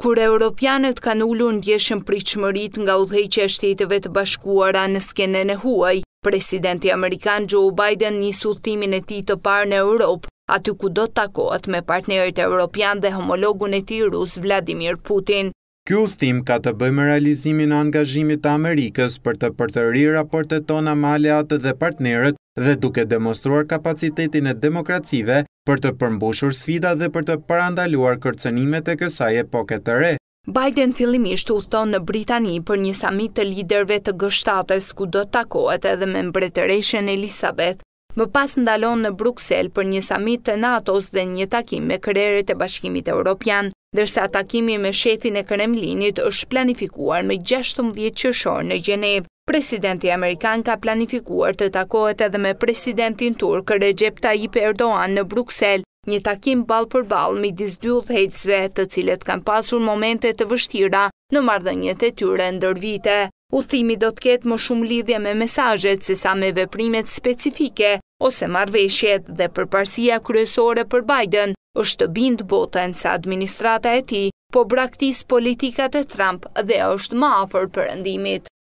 Kur evropianët kanë ulur ndjeshën pritshmëritë nga udhëheqja e Shteteve të Bashkuara në skenën e huaj, presidenti amerikan Joe Biden nis udhëtimin e tij të parë në Europë, aty ku do të takohet me partnerët evropianë dhe homologun e tij rus Vladimir Putin. Ky udhëtim ka të bëjë me realizimin e angazhimit të Amerikës për të përtërir raportet tona me aleatët dhe partnerët dhe duke demonstruar kapacitetin e demokracive për të përmbushur sfida dhe për të parandaluar kërcënimet e kësaj epoke të re. Biden fillimisht udhëton në Britani për një samit të liderëve të G7-s ku do të takohet edhe me mbretëreshen Elizabeth. Më pas ndalon në Bruksel për një samit të NATO-s dhe një takim me krerët e Bashkimit Evropian, ndërsa takimi me shefin e Kremlinit është planifikuar me 16 qershor në Gjenevë. Presidenti amerikan ka planifikuar të takohet edhe me presidentin turk Recep Tayyip Erdogan në Bruksel, një takim ball për ball midis dy udhëheqësve, të cilët kanë pasur momente të vështira në marrëdhëniet e tyre ndër vite. Udhëtimi do të ketë më shumë lidhje me mesazhet sesa me veprimet specifike ose marrëveshjet dhe përparësia kryesore për Biden është të bindë botën se administrata e tij po braktis politikat e Trump dhe është më afër perëndimit.